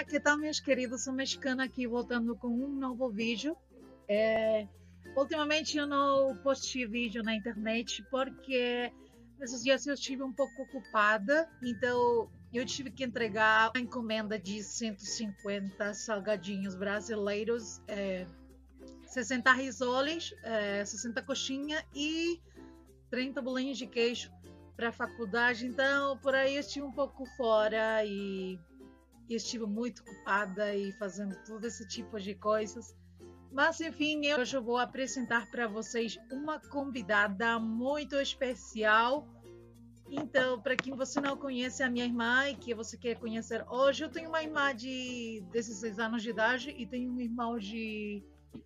que tal, meus queridos? Sou mexicana aqui, voltando com um novo vídeo. Ultimamente eu não postei vídeo na internet porque nesses dias eu estive um pouco ocupada, então eu tive que entregar uma encomenda de 150 salgadinhos brasileiros, 60 risoles, 60 coxinhas e 30 bolinhos de queijo para a faculdade. Então por aí eu estive um pouco fora e estive muito ocupada e fazendo todo esse tipo de coisas. Mas enfim, hoje eu vou apresentar para vocês uma convidada muito especial. Então, para quem você não conhece a minha irmã e que você quer conhecer hoje, eu tenho uma irmã de 16 anos de idade e tenho um irmão de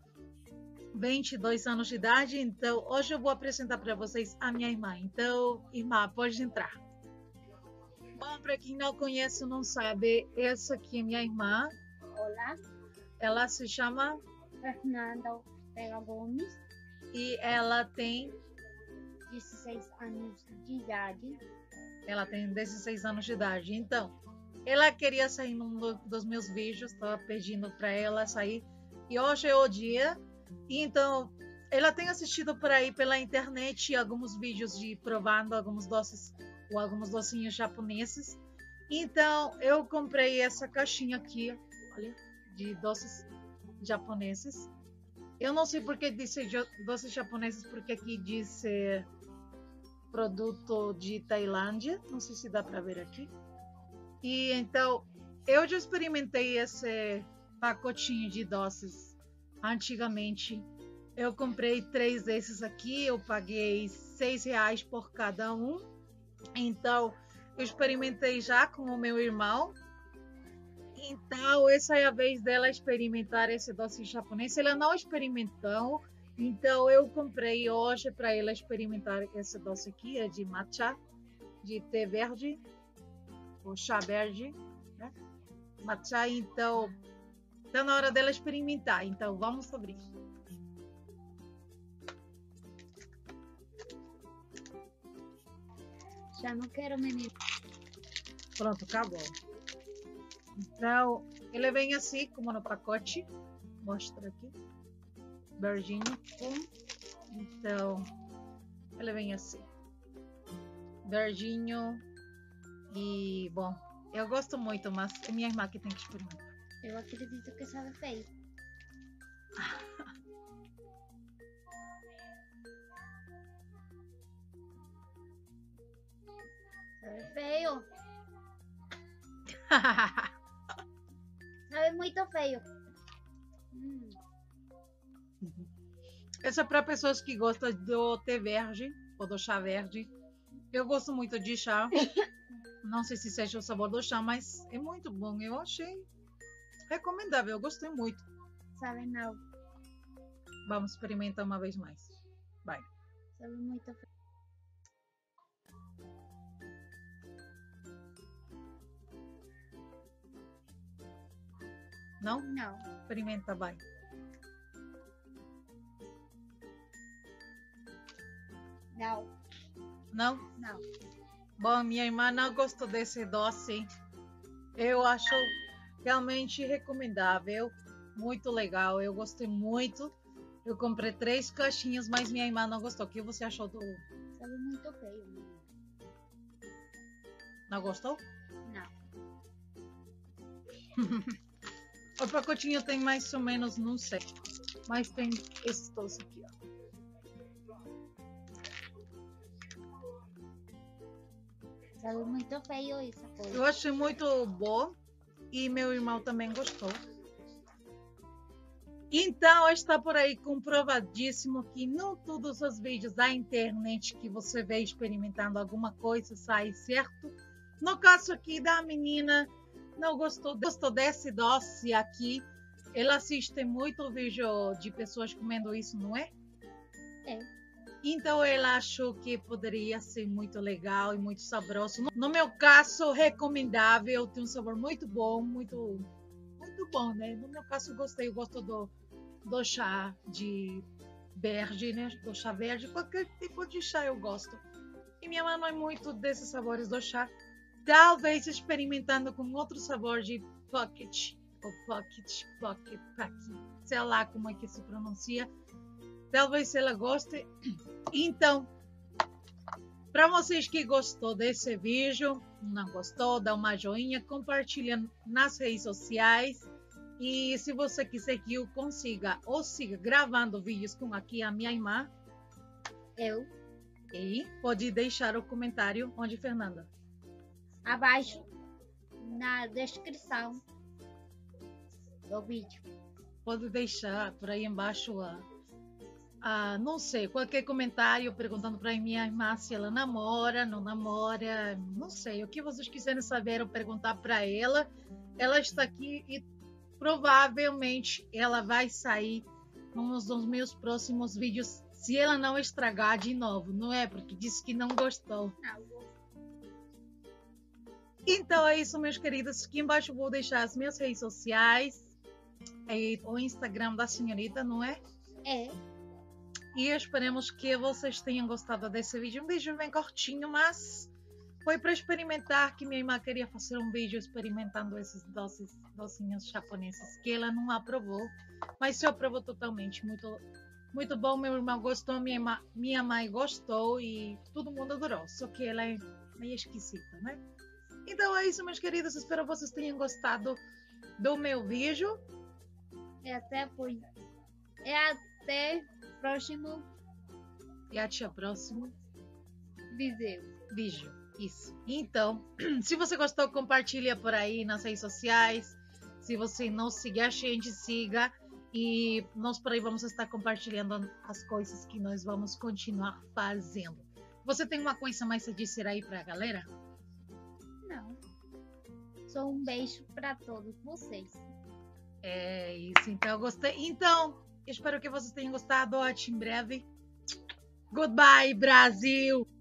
22 anos de idade. Então, hoje eu vou apresentar para vocês a minha irmã. Então, irmã, pode entrar. Bom, para quem não conhece ou não sabe, essa aqui é minha irmã. Olá, Ela se chama Fernanda Ortega Gomes, e ela tem 16 anos de idade. 16 anos de idade. Então, ela queria sair num dos meus vídeos, estava pedindo para ela sair. E hoje é o dia. Então, ela tem assistido por aí pela internet alguns vídeos de provando alguns doces ou alguns docinhos japoneses. Então, eu comprei essa caixinha aqui, olha, de doces japoneses. Eu não sei porque disse doces japoneses, porque aqui diz produto de Tailândia. Não sei se dá para ver aqui. E então, eu já experimentei esse pacotinho de doces antigamente. Eu comprei 3 desses aqui, eu paguei R$6 por cada um. Então, eu experimentei já com o meu irmão. Então, essa é a vez dela experimentar esse doce japonês. Ela não experimentou, então eu comprei hoje para ela experimentar esse doce aqui. É de matcha, de té verde, ou chá verde, né? Matcha, então, está na hora dela experimentar. Então, vamos abrir. Já não quero, menino. Pronto, acabou. Então, ele vem assim, como no pacote. Mostra aqui. Verdinho. Então, ele vem assim. Verdinho. E, bom, eu gosto muito, mas é minha irmã que tem que experimentar. Eu acredito que sabe feio. Sabe feio. Sabe muito feio. Essa é para pessoas que gostam do té verde ou do chá verde. Eu gosto muito de chá. Não sei se seja o sabor do chá, mas é muito bom. Eu achei recomendável. Eu gostei muito. Sabe não. Vamos experimentar uma vez mais. Vai. Sabe muito feio. Não? Não. Experimenta, vai. Não. Não? Não. Bom, minha irmã não gostou desse doce. Eu acho realmente recomendável. Muito legal. Eu gostei muito. Eu comprei 3 caixinhas, mas minha irmã não gostou. O que você achou do... Sabe muito feio, menino. Não gostou? Não. O pacotinho tem mais ou menos, não sei. Mas tem esses doces aqui, ó. Sabe muito feio essa coisa. Eu achei muito bom. E meu irmão também gostou. Então, está por aí comprovadíssimo que não todos os vídeos da internet que você vê experimentando alguma coisa sai certo. No caso aqui da menina, não gostou desse doce aqui. Ela assiste muito vídeo de pessoas comendo isso, não é? É. Então ela achou que poderia ser muito legal e muito saboroso. No meu caso, recomendável, tem um sabor muito bom, muito bom, né? No meu caso, eu gostei, eu gosto do chá de verde, né? Do chá verde, qualquer tipo de chá eu gosto. E minha mãe não é muito desses sabores do chá, talvez experimentando com outro sabor de pocket, ou pocket, sei lá como é que se pronuncia. Talvez ela goste. Então, para vocês que gostou desse vídeo, não gostou, dá uma joinha, compartilha nas redes sociais. E se você quiser que eu consiga ou siga gravando vídeos com aqui a minha irmã, Eu, e pode deixar o comentário onde, Fernanda? abaixo, na descrição do vídeo. Pode deixar por aí embaixo não sei, qualquer comentário perguntando para minha irmã se ela namora, não namora, não sei, o que vocês quiserem saber ou perguntar para ela. Ela está aqui e provavelmente ela vai sair num dos meus próximos vídeos, se ela não estragar de novo, não é? Porque disse que não gostou. Então é isso, meus queridos. Aqui embaixo eu vou deixar as minhas redes sociais, o Instagram da senhorita, não é? É. E esperemos que vocês tenham gostado desse vídeo. Um vídeo bem curtinho, mas foi para experimentar, que minha irmã queria fazer um vídeo experimentando esses docinhos japoneses que ela não aprovou, mas eu aprovou totalmente. Muito bom, meu irmão gostou, minha mãe gostou e todo mundo adorou. Só que ela é meio esquisita, né? Então é isso, meus queridos. Espero que vocês tenham gostado do meu vídeo. É até próximo E até o próximo vídeo. Isso. Então, se você gostou, compartilha por aí nas redes sociais. Se você não seguir a gente, siga. E nós por aí vamos estar compartilhando as coisas que nós vamos continuar fazendo. Você tem uma coisa mais a dizer aí pra galera? Não. Só um beijo para todos vocês. É isso, então eu gostei. Então, espero que vocês tenham gostado. Até em breve. Goodbye, Brasil!